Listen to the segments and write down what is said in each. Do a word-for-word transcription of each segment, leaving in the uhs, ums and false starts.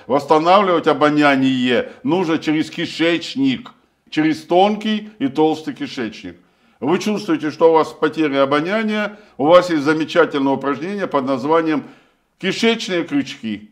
восстанавливать обоняние нужно через кишечник, через тонкий и толстый кишечник. Вы чувствуете, что у вас потеря обоняния, у вас есть замечательное упражнение под названием кишечные крючки.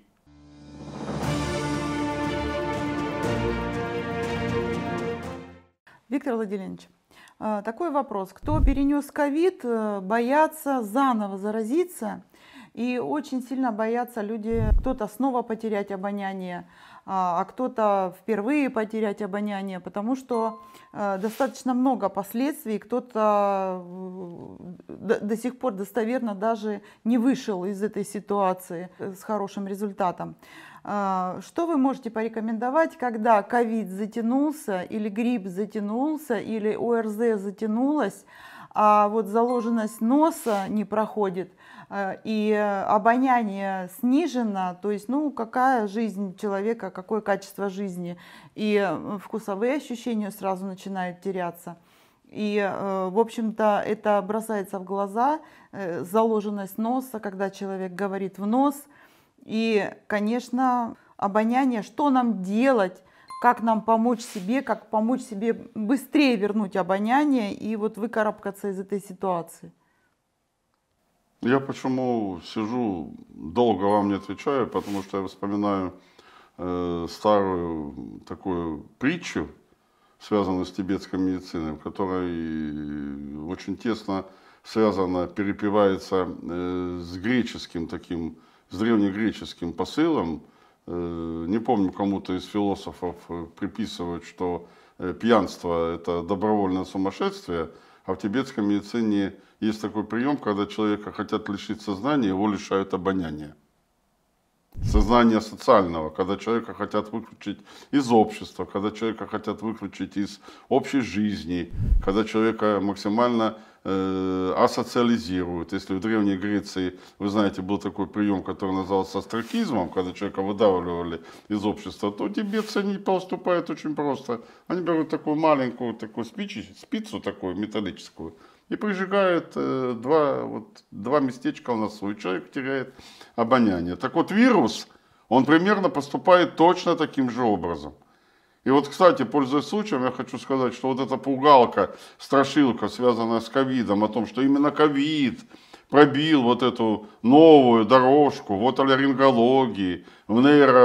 Виктор Владимирович, такой вопрос. Кто перенес ковид, боятся заново заразиться, и очень сильно боятся люди, кто-то снова потерять обоняние, а кто-то впервые потерять обоняние, потому что достаточно много последствий, кто-то до сих пор достоверно даже не вышел из этой ситуации с хорошим результатом. Что вы можете порекомендовать, когда ковид затянулся, или грипп затянулся, или ОРЗ затянулась, а вот заложенность носа не проходит, и обоняние снижено, то есть, ну, какая жизнь человека, какое качество жизни, и вкусовые ощущения сразу начинают теряться. И, в общем-то, это бросается в глаза, заложенность носа, когда человек говорит в нос. И, конечно, обоняние, что нам делать, как нам помочь себе, как помочь себе быстрее вернуть обоняние и вот выкарабкаться из этой ситуации. Я почему сижу, долго вам не отвечаю, потому что я вспоминаю э, старую такую притчу, связанную с тибетской медициной, в которой очень тесно связано, перепевается э, с греческим таким, с древнегреческим посылом. Не помню, кому-то из философов приписывают, что пьянство – это добровольное сумасшествие, а в тибетской медицине есть такой прием, когда человека хотят лишить сознания, его лишают обоняния. Сознания социального, когда человека хотят выключить из общества, когда человека хотят выключить из общей жизни, когда человека максимально э, асоциализируют. Если в Древней Греции, вы знаете, был такой прием, который назывался остракизмом, когда человека выдавливали из общества, то тибетцы не поступают очень просто. Они берут такую маленькую такую спичи, спицу такую металлическую, и прижигает э, два, вот, два местечка в носу, и человек теряет обоняние. Так вот, вирус, он примерно поступает точно таким же образом. И вот, кстати, пользуясь случаем, я хочу сказать, что вот эта пугалка, страшилка, связанная с ковидом, о том, что именно ковид пробил вот эту новую дорожку в отоларингологии, в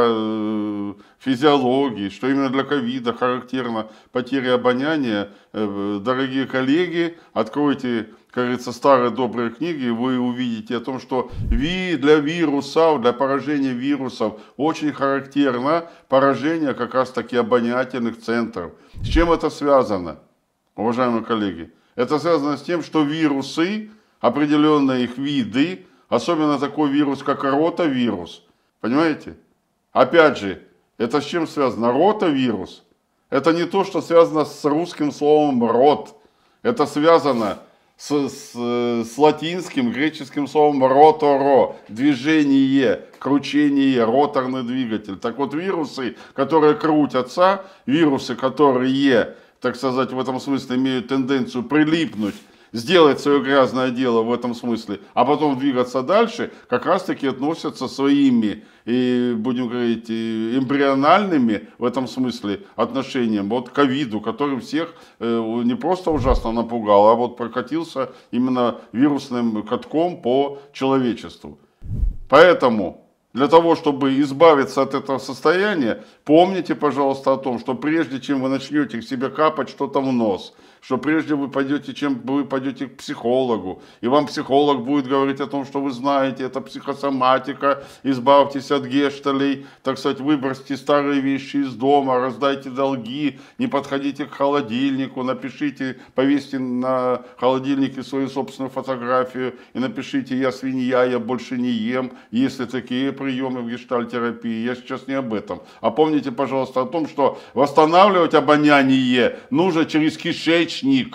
нейрофизиологии, что именно для ковида характерна потеря обоняния. Дорогие коллеги, откройте, как говорится, старые добрые книги, и вы увидите о том, что для вирусов, для поражения вирусов очень характерно поражение как раз таки обонятельных центров. С чем это связано, уважаемые коллеги? Это связано с тем, что вирусы, определенные их виды, особенно такой вирус, как ротавирус, понимаете? Опять же, это с чем связано? Ротавирус – это не то, что связано с русским словом «рот», это связано с, с, с латинским, греческим словом «роторо», движение, кручение, роторный двигатель. Так вот, вирусы, которые крутятся, вирусы, которые, так сказать, в этом смысле имеют тенденцию прилипнуть, сделать свое грязное дело в этом смысле, а потом двигаться дальше, как раз таки относятся своими, и, будем говорить, эмбриональными в этом смысле отношениям вот к ковиду, который всех не просто ужасно напугал, а вот прокатился именно вирусным катком по человечеству. Поэтому для того, чтобы избавиться от этого состояния, помните, пожалуйста, о том, что прежде чем вы начнете к себе капать что-то в нос, что прежде вы пойдете, чем вы пойдете к психологу, и вам психолог будет говорить о том, что вы знаете, это психосоматика, избавьтесь от гешталей, так сказать, выбросьте старые вещи из дома, раздайте долги, не подходите к холодильнику, напишите, повесьте на холодильнике свою собственную фотографию и напишите: «Я свинья, я больше не ем», если такие приемы в гештальтерапии. Я сейчас не об этом. А помните, пожалуйста, о том, что восстанавливать обоняние нужно через кишечник.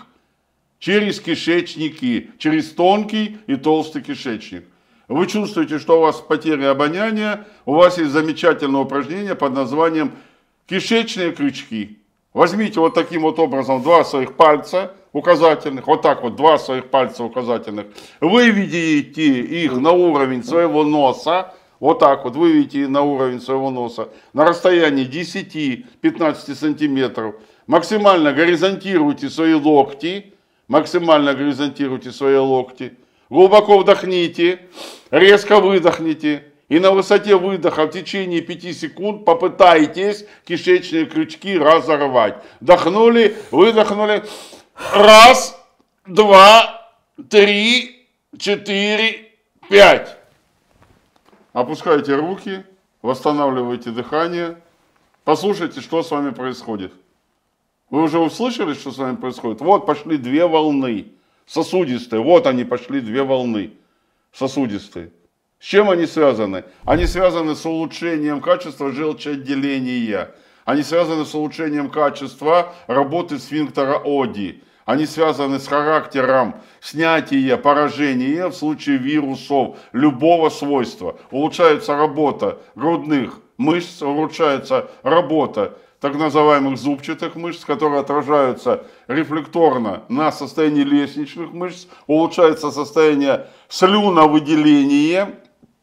Через кишечники, через тонкий и толстый кишечник. Вы чувствуете, что у вас потеря обоняния, у вас есть замечательное упражнение под названием кишечные крючки. Возьмите вот таким вот образом два своих пальца указательных, вот так вот два своих пальца указательных, выведите их на уровень своего носа, Вот так вот выведите на уровень своего носа, на расстоянии десяти-пятнадцати сантиметров. Максимально горизонтируйте свои локти, максимально горизонтируйте свои локти. Глубоко вдохните, резко выдохните. И на высоте выдоха в течение пяти секунд попытайтесь кишечные крючки разорвать. Вдохнули, выдохнули. Раз, два, три, четыре, пять. Опускайте руки, восстанавливайте дыхание. Послушайте, что с вами происходит. Вы уже услышали, что с вами происходит? Вот пошли две волны сосудистые. Вот они пошли, две волны сосудистые. С чем они связаны? Они связаны с улучшением качества желчеотделения. Они связаны с улучшением качества работы сфинктера Оди. Они связаны с характером снятия поражения в случае вирусов любого свойства. Улучшается работа грудных мышц, улучшается работа так называемых зубчатых мышц, которые отражаются рефлекторно на состоянии лестничных мышц. Улучшается состояние слюновыделения.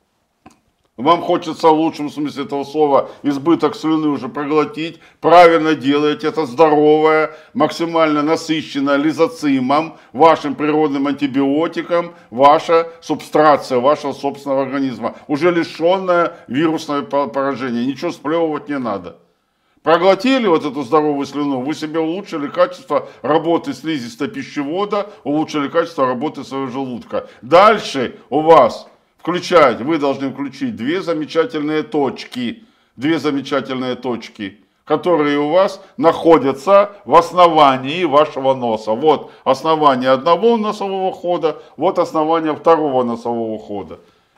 Вам хочется в лучшем смысле этого слова избыток слюны уже проглотить. Правильно делаете, это здоровое, максимально насыщенное лизоцимом, вашим природным антибиотиком, ваша субстрация вашего собственного организма, уже лишенная вирусного поражения. Ничего сплевывать не надо. Проглотили вот эту здоровую слюну, вы себе улучшили качество работы слизистой пищевода, улучшили качество работы своего желудка. Дальше у вас включать, вы должны включить две замечательные точки, две замечательные точки, которые у вас находятся в основании вашего носа. Вот основание одного носового хода, вот основание второго носового хода.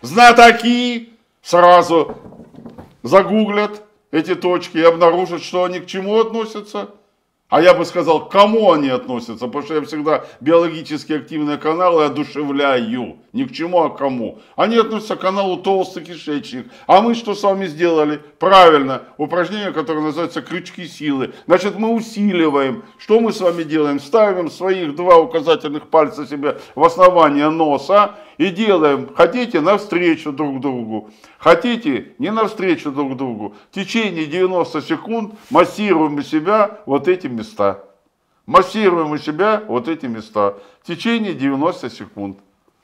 Знатоки сразу загуглят эти точки и обнаружат, что они к чему относятся. А я бы сказал, к кому они относятся, потому что я всегда биологически активные каналы одушевляю. Ни к чему, а к кому. Они относятся к каналу толстый кишечник. А мы что с вами сделали? Правильно, упражнение, которое называется крючки силы. Значит, мы усиливаем. Что мы с вами делаем? Ставим своих два указательных пальца себе в основание носа и делаем, хотите, навстречу друг другу. Хотите, не навстречу друг другу. В течение девяноста секунд массируем у себя вот эти места. Массируем у себя вот эти места. В течение девяноста секунд.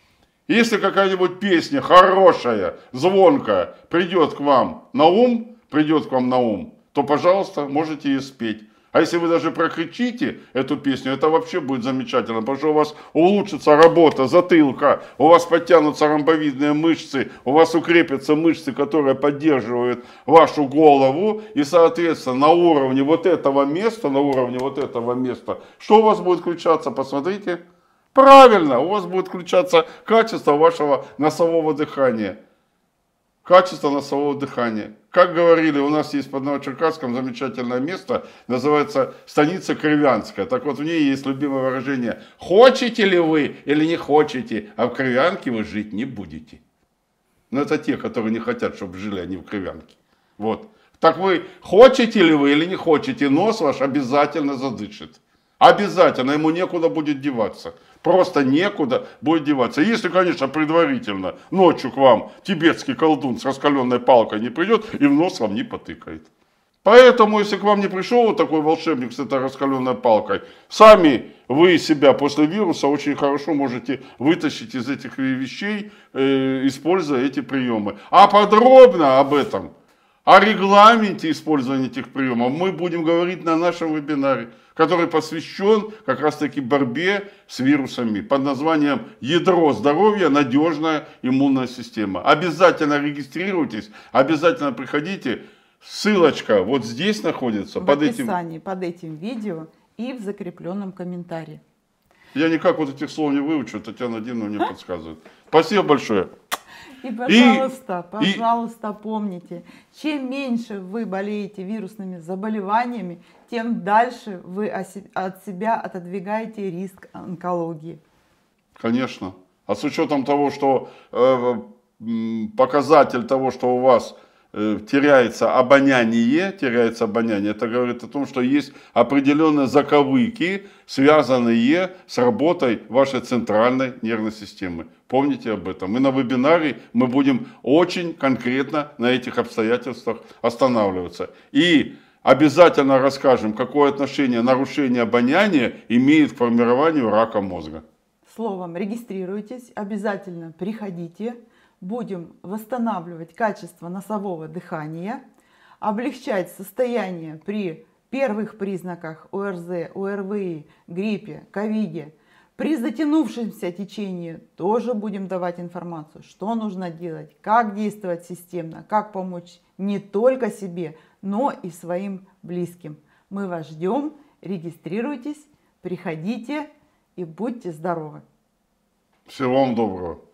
Если какая-нибудь песня хорошая, звонкая, придет к вам на ум, придет к вам на ум, то, пожалуйста, можете ее спеть. А если вы даже прокричите эту песню, это вообще будет замечательно, потому что у вас улучшится работа затылка, у вас подтянутся ромбовидные мышцы, у вас укрепятся мышцы, которые поддерживают вашу голову, и, соответственно, на уровне вот этого места, на уровне вот этого места, что у вас будет включаться, посмотрите. Правильно, у вас будет включаться качество вашего носового дыхания. Качество носового дыхания. Как говорили, у нас есть под Новочеркасском замечательное место, называется станица Кривянская. Так вот, в ней есть любимое выражение: «Хочете ли вы или не хотите, а в Кривянке вы жить не будете». Но это те, которые не хотят, чтобы жили они в Кривянке. Вот. Так вы, хотите ли вы или не хотите, нос ваш обязательно задышит. Обязательно, ему некуда будет деваться. Просто некуда будет деваться. Если, конечно, предварительно ночью к вам тибетский колдун с раскаленной палкой не придет и в нос вам не потыкает. Поэтому, если к вам не пришел вот такой волшебник с этой раскаленной палкой, сами вы себя после вируса очень хорошо можете вытащить из этих вещей, э, используя эти приемы. А подробно об этом, о регламенте использования этих приемов мы будем говорить на нашем вебинаре, который посвящен как раз таки борьбе с вирусами под названием «Ядро здоровья. Надежная иммунная система». Обязательно регистрируйтесь, обязательно приходите. Ссылочка вот здесь находится. В под описании этим... под этим видео и в закрепленном комментарии. Я никак вот этих слов не выучу, Татьяна Владимировна мне подсказывает. Спасибо большое. И, пожалуйста, и, пожалуйста, и... помните, чем меньше вы болеете вирусными заболеваниями, тем дальше вы от себя отодвигаете риск онкологии. Конечно. А с учетом того, что э, показатель того, что у вас э, теряется обоняние, теряется обоняние, это говорит о том, что есть определенные заковыки, связанные с работой вашей центральной нервной системы. Помните об этом. И на вебинаре мы будем очень конкретно на этих обстоятельствах останавливаться. И обязательно расскажем, какое отношение нарушение обоняния имеет к формированию рака мозга. Словом, регистрируйтесь, обязательно приходите. Будем восстанавливать качество носового дыхания, облегчать состояние при первых признаках ОРЗ, ОРВИ, гриппе, ковиде. При затянувшемся течении тоже будем давать информацию, что нужно делать, как действовать системно, как помочь не только себе, но и своим близким. Мы вас ждем, регистрируйтесь, приходите и будьте здоровы. Всего вам доброго.